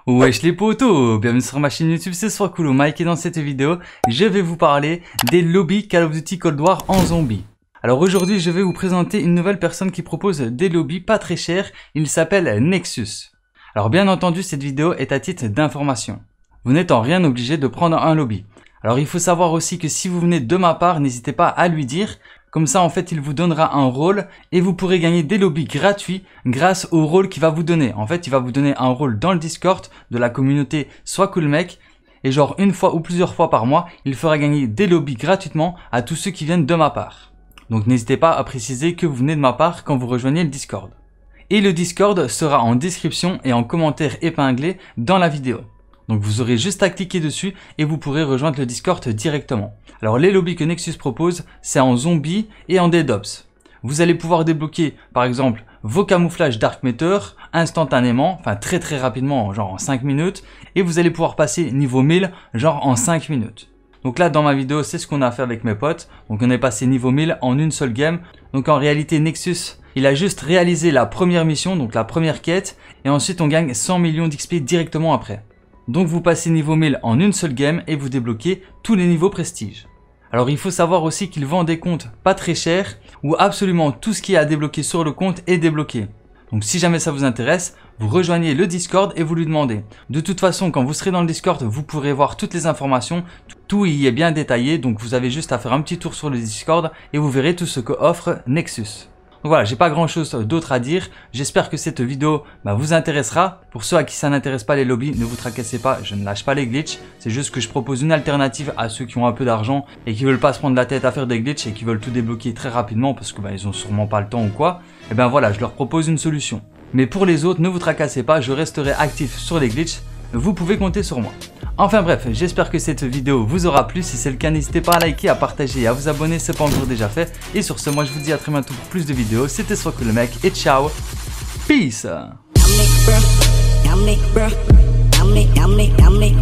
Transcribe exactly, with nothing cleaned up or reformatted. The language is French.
Wesh les potos, bienvenue sur ma chaîne YouTube, c'est Swakulu Mike et dans cette vidéo, je vais vous parler des lobbies Call of Duty Cold War en zombie. Alors aujourd'hui, je vais vous présenter une nouvelle personne qui propose des lobbies pas très chers, il s'appelle Nexus. Alors bien entendu, cette vidéo est à titre d'information. Vous n'êtes en rien obligé de prendre un lobby. Alors il faut savoir aussi que si vous venez de ma part, n'hésitez pas à lui dire. Comme ça, en fait, il vous donnera un rôle et vous pourrez gagner des lobbies gratuits grâce au rôle qu'il va vous donner. En fait, il va vous donner un rôle dans le Discord de la communauté SwakuluMec. Et genre, une fois ou plusieurs fois par mois, il fera gagner des lobbies gratuitement à tous ceux qui viennent de ma part. Donc, n'hésitez pas à préciser que vous venez de ma part quand vous rejoignez le Discord. Et le Discord sera en description et en commentaire épinglé dans la vidéo. Donc vous aurez juste à cliquer dessus et vous pourrez rejoindre le Discord directement. Alors les lobbies que Nexus propose, c'est en zombie et en dead ops. Vous allez pouvoir débloquer par exemple vos camouflages Dark Matter instantanément, enfin très très rapidement, genre en cinq minutes. Et vous allez pouvoir passer niveau mille, genre en cinq minutes. Donc là dans ma vidéo, c'est ce qu'on a fait avec mes potes. Donc on est passé niveau mille en une seule game. Donc en réalité Nexus, il a juste réalisé la première mission, donc la première quête. Et ensuite on gagne cent millions d'X P directement après. Donc vous passez niveau mille en une seule game et vous débloquez tous les niveaux prestige. Alors il faut savoir aussi qu'il vend des comptes pas très chers où absolument tout ce qui est à débloquer sur le compte est débloqué. Donc si jamais ça vous intéresse, vous rejoignez le Discord et vous lui demandez. De toute façon, quand vous serez dans le Discord, vous pourrez voir toutes les informations. Tout y est bien détaillé, donc vous avez juste à faire un petit tour sur le Discord et vous verrez tout ce que offre Nexus. Donc voilà, j'ai pas grand chose d'autre à dire. J'espère que cette vidéo bah, vous intéressera. Pour ceux à qui ça n'intéresse pas les lobbies, ne vous tracassez pas, je ne lâche pas les glitches. C'est juste que je propose une alternative à ceux qui ont un peu d'argent et qui veulent pas se prendre la tête à faire des glitches et qui veulent tout débloquer très rapidement parce que bah, ils ont sûrement pas le temps ou quoi. Et ben voilà, je leur propose une solution. Mais pour les autres, ne vous tracassez pas, je resterai actif sur les glitches. Vous pouvez compter sur moi. Enfin bref, j'espère que cette vidéo vous aura plu. Si c'est le cas, n'hésitez pas à liker, à partager et à vous abonner, c'est pas encore déjà fait. Et sur ce, moi je vous dis à très bientôt pour plus de vidéos. C'était SwakuluMec et ciao. Peace.